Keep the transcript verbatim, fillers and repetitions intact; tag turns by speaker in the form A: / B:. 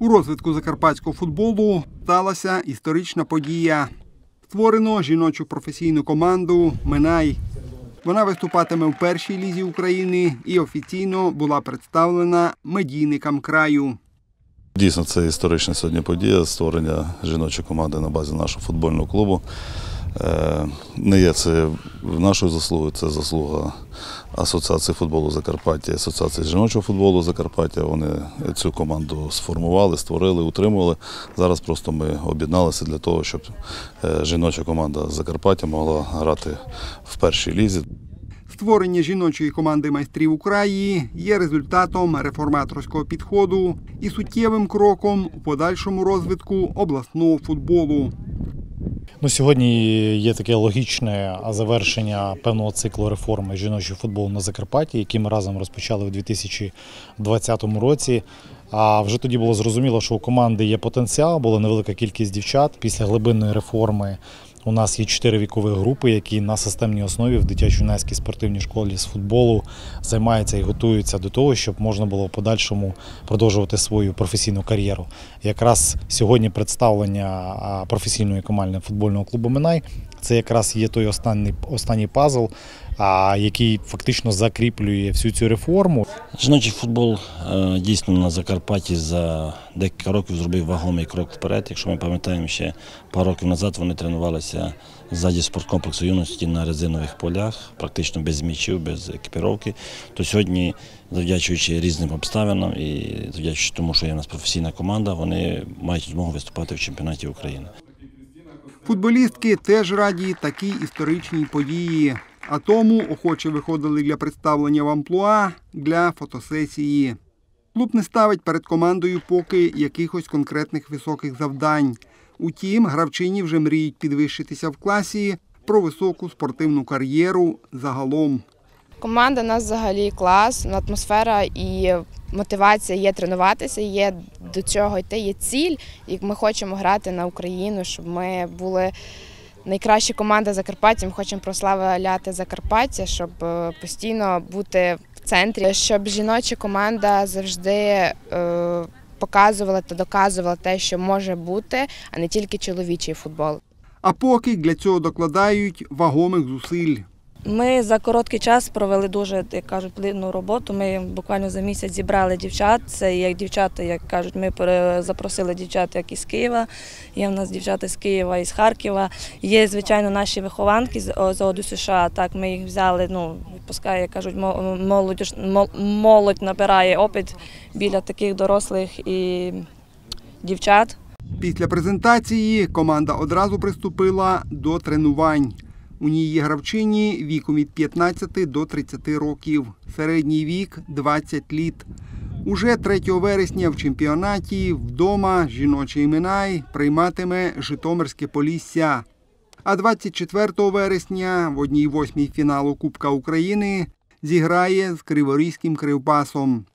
A: У розвитку закарпатського футболу сталася історична подія. Створено жіночу професійну команду «Минай». Вона виступатиме в першій лізі України і офіційно була представлена медійникам краю.
B: Дійсно, це історична сьогодні подія – створення жіночої команди на базі нашого футбольного клубу. Не є це нашою заслугою, це заслуга Асоціації футболу Закарпаття, Асоціації жіночого футболу Закарпаття. Вони цю команду сформували, створили, утримували. Зараз просто ми об'єдналися для того, щоб жіноча команда Закарпаття могла грати в першій лізі.
A: Створення жіночої команди майстрів у краї є результатом реформаторського підходу і суттєвим кроком у подальшому розвитку обласного футболу.
C: Ну, сьогодні є таке логічне завершення певного циклу реформи жіночого футболу на Закарпатті, який ми разом розпочали у дві тисячі двадцятому році. А вже тоді було зрозуміло, що у команди є потенціал, була невелика кількість дівчат. Після глибинної реформи у нас є чотири вікові групи, які на системній основі в дитячо-юнацькій спортивній школі з футболу займаються і готуються до того, щоб можна було в подальшому продовжувати свою професійну кар'єру. Якраз сьогодні представлення професійної команди футбольного клубу «Минай» – це якраз є той останній, останній пазл, який фактично закріплює всю цю реформу.
D: Жіночий футбол дійсно на Закарпатті за декілька років зробив вагомий крок вперед. Якщо ми пам'ятаємо, ще пару років назад вони тренувалися ззаді спорткомплексу юності на резинових полях, практично без м'ячів, без екіпіровки. То сьогодні, завдячуючи різним обставинам і завдячуючи тому, що є в нас професійна команда, вони мають змогу виступати в чемпіонаті України.
A: Футболістки теж раді такій історичній події. А тому охоче виходили для представлення в амплуа для фотосесії. Клуб не ставить перед командою поки якихось конкретних високих завдань. Утім, гравчині вже мріють підвищитися в класі про високу спортивну кар'єру загалом.
E: Команда у нас взагалі клас, атмосфера і мотивація є тренуватися, є до чого йти, є ціль. І ми хочемо грати на Україну, щоб ми були найкраща команда Закарпаття, ми хочемо прославляти Закарпаття, щоб постійно бути в центрі, щоб жіноча команда завжди е, показувала та доказувала те, що може бути, а не тільки чоловічий футбол.
A: А поки для цього докладають вагомих зусиль.
F: Ми за короткий час провели дуже, як кажуть, плідну роботу. Ми буквально за місяць зібрали дівчат. Це як дівчата, як кажуть, ми запросили дівчат як із Києва. Є в нас дівчата з Києва, із Харкова. Є, звичайно, наші вихованки з ОДУ США. Так, ми їх взяли, ну, відпускає, як кажуть, молодь, молодь набирає опит біля таких дорослих і дівчат.
A: Після презентації команда одразу приступила до тренувань. У ній є гравчині віком від п'ятнадцяти до тридцяти років, середній вік – двадцять літ. Уже третього вересня в чемпіонаті вдома жіночий «Минай» прийматиме Житомирське Полісся. А двадцять четвертого вересня в одній восьмій фіналу Кубка України зіграє з Криворізьким Кривбасом.